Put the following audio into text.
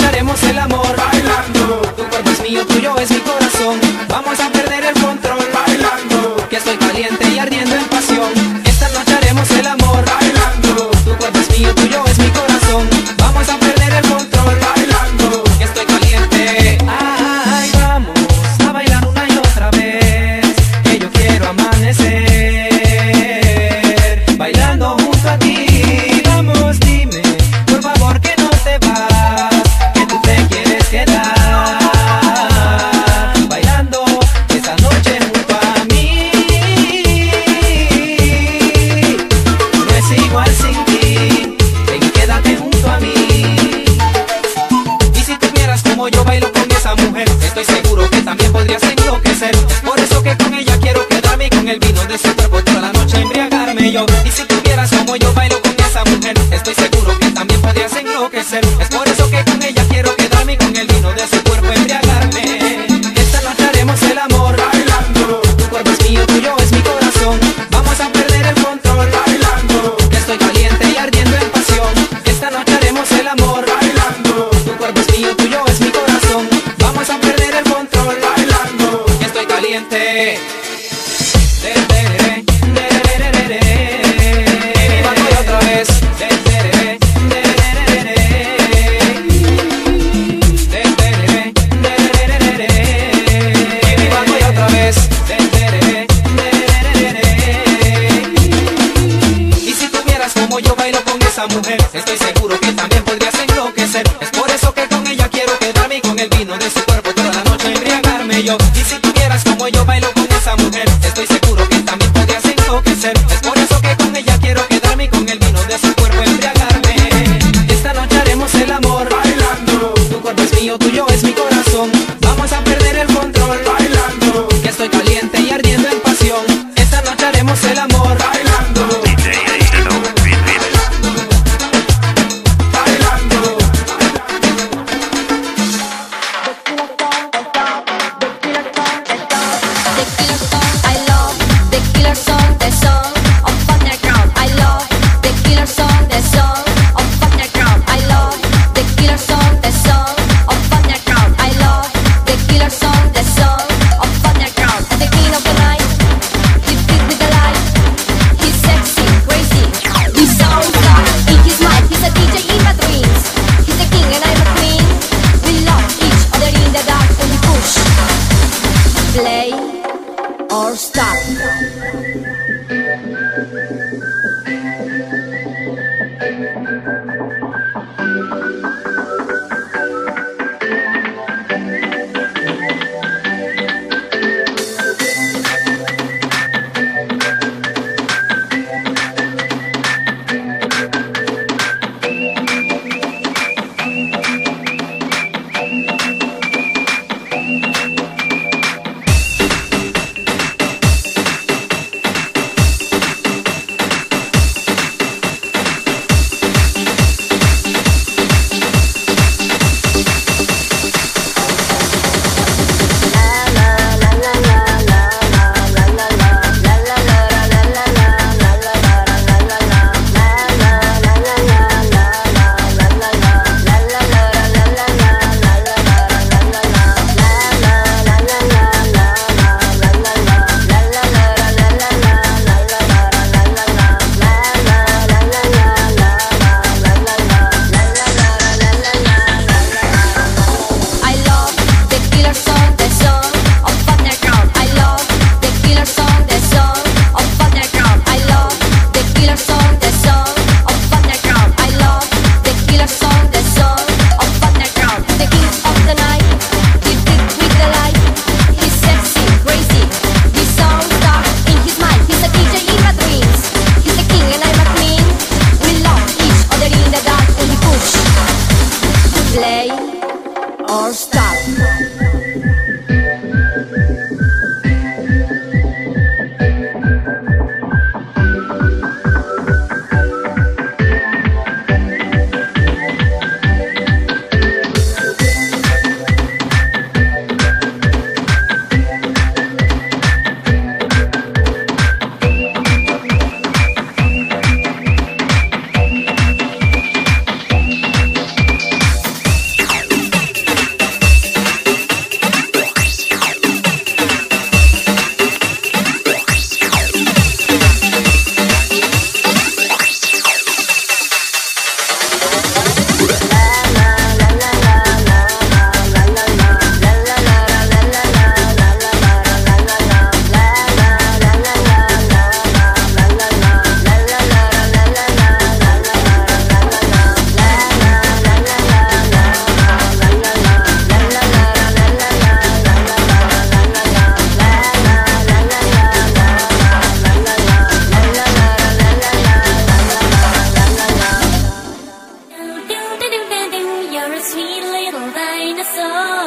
noche haremos el amor bailando. Tu cuerpo es mío, tuyo es mi corazón. Vamos a perder el control bailando, que estoy caliente y ardiendo en pasión. Esta noche haremos el amor bailando. Tu cuerpo es mío, tuyo es mi corazón. Vamos a perder el control bailando, que estoy caliente. Ay, vamos a bailar una y otra vez, que yo quiero amanecer bailando junto a ti. Vamos, dime, por favor, que no te vas, que tú te quieres quedar bailando esta noche junto a mí. No es igual sin ti, ven y quédate junto a mí. Y si tú vieras como yo bailo con esa mujer, estoy seguro que también podrías enloquecer. Es por eso que con ella quiero quedarme y con el vino de su cuerpo toda la noche embriagarme yo. Y si tú vieras como yo bailo con esa mujer, estoy seguro que también podrías enloquecer. Es por eso que con ella quiero quedarme y con el vino de su cuerpo embriagarme. Esta noche haremos el amor bailando. Tu cuerpo es mío, tuyo es mi corazón. Vamos a perder el control bailando, que estoy caliente y ardiendo en pasión. Esta noche haremos el amor bailando. Tu cuerpo es mío, tuyo es mi corazón. Vamos a perder el control bailando, que estoy caliente. Vamos otra vez. Vamos otra vez. Y si tú vieras como yo bailo con esa mujer, estoy seguro que también podrías enloquecer. Es por eso que con ella quiero quedarme y con el vino de su cuerpo toda la noche embriagarme yo. Y si tú vieras como yo bailo con esa mujer, estoy seguro que también podrías enloquecer. Es por eso que con ella quiero quedarme y con el vino de su cuerpo embriagarme. Esta noche haremos el amor bailando. Tu cuerpo es mío, tuyo es mi corazón. Vamos a perder el control bailando, que estoy caliente y ardiendo en pasión. Esta noche haremos el amor bailando. Play or stop. sweet little dinosaur.